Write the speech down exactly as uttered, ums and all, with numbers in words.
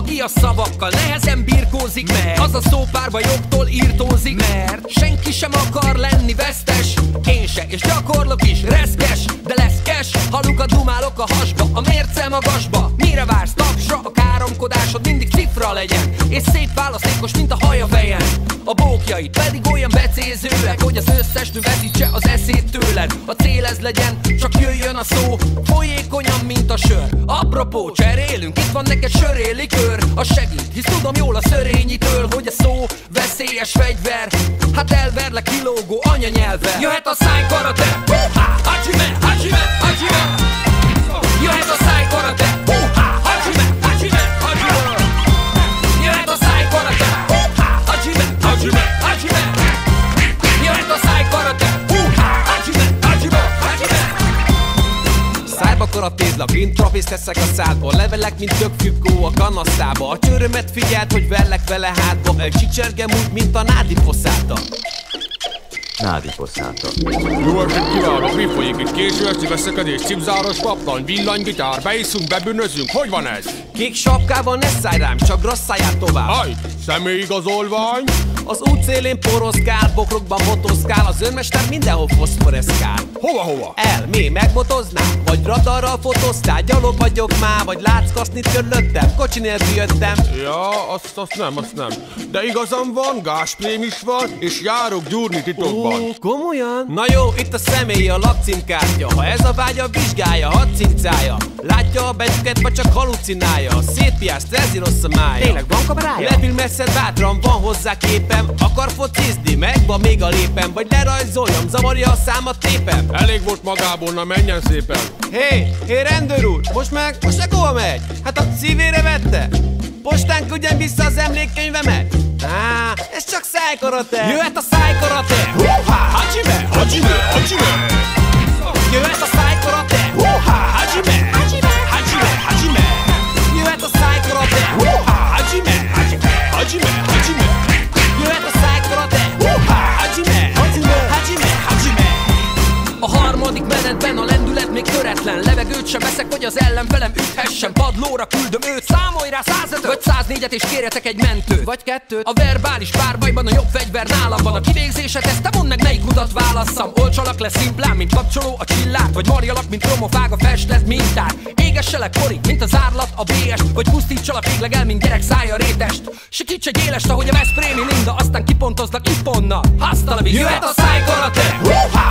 Aki a szavakkal nehezen birkózik, mert az a szópárba jobbtól írtózik, mert senki sem akar lenni vesztes. Én se, és gyakorlok is, reszkes, de lesz cash, ha lukat dumálok a hasba, a mérce magasba. Mire vársz tapsra, a káromkodásod mindig cifra legyen, és szép választékos, mint a haj a fejen. A bókjait pedig olyan becézőek, hogy az összes nő veszítse az eszét tőled. A cél ez legyen, csak jöjjön a szó, folyékonyan, mint a sör. Apropó, cserélünk, itt van neked söréllikőr, az segít, hisz tudom jól a szörényitől, hogy a szó veszélyes fegyver. Hát elverlek kilógó anyanyelvvel. Jöhet a szájkarate, hú-há, hajime, hajime, hajime. Jöhet a szájkarate, hú-há, hajime, hajime, hajime. Jöhet a szájkarate, hú-há, hajime, hajime, hajime. Jöhet a szájkarate, hú-há, hajime, hajime, hajime. Szájba karatézlak, én trapészt teszek a szádba, levelek, mint tök függó a kanasztába. A csőrömet figyelt, hogy verlek vele hátba, elcsicsergem úgy, mint a nádi poszáta. Nádi poszáta. Jó estét kívánok, mi folyik itt? Késő esti veszekedés, cipzáros paplan, villanygitár, beiszunk, bebűnözünk, hogy van ez? Kék sapkával ne szállj rám, csak grasszáljál tovább. Aj, személyigazolvány? Az út szélén poroszkál, bokrokban motoszkál, az önmester mindenhol foszforeszkál. Hova-hova? El, mi, megmotoznál? Vagy radarral fotóztál? Gyalog vagyok már, vagy látsz kasznit körülöttem? Kocsi nélkül jöttem. Ja, azt, azt nem, azt nem. De igazam van, gázsprém is van, és járok gyúrni titokban. Ó, komolyan? Na jó, itt a személyi, a lakcímkártya. Ha ez a vágya, vizsgálja, hadd cincálja. Látja a betűket, vagy csak halucinálja. Szétpiás, stresszi rossz a mája. Tényleg van kamerája? Lefilmezhet bátran, van hozzá képem. Akar focizni, megvan még a lépem. Vagy lerajzoljam, zavarja a számat tépem. Elég volt magából, na menjen szépen. Hé, hey, hé hey, rendőr úr, most meg, most meg hova megy? Hát a szívére vette? Postán küldjem vissza az emlékkönyvemet? Á, ez csak szájkarate. Jöhet a szájkarate, hú-há, hajime, hajime, hajime. Jöhet a szájkarate, hú-há, hajime, hajime, hajime, hajime. Jöhet a szájkarate, hú-há, hajime, hajime, hajime, hajime. Jöhet a szájkarate, hú-há, hajime, hajime, hajime, hajime. A harmadik menetben a lendület még töretlen. Levegőt sem veszek, hogy az ellenfelem üthessen. Padlóra küldöm őt, számolj rá százötöt vagy száznégyet és kérjetek egy mentőt. Vagy kettőt. A verbális párbajban a jobb fegyver nálam van. A kivégzéset ezt te mondd meg, melyik utat válasszam. Olcsalak le szimplán, mint kapcsoló a csillát, vagy marjalak, mint promofág a festet mintát. Égesselek porig, mint az árlat a bé est, vagy pusztítsalak végleg el, mint gyerek szája rétest. Sikíts egy élest, ahogy a veszprémi Linda, aztán kipontozlak ipponnal. Hasta la vista. Jöhet a szájkarate, hú-há,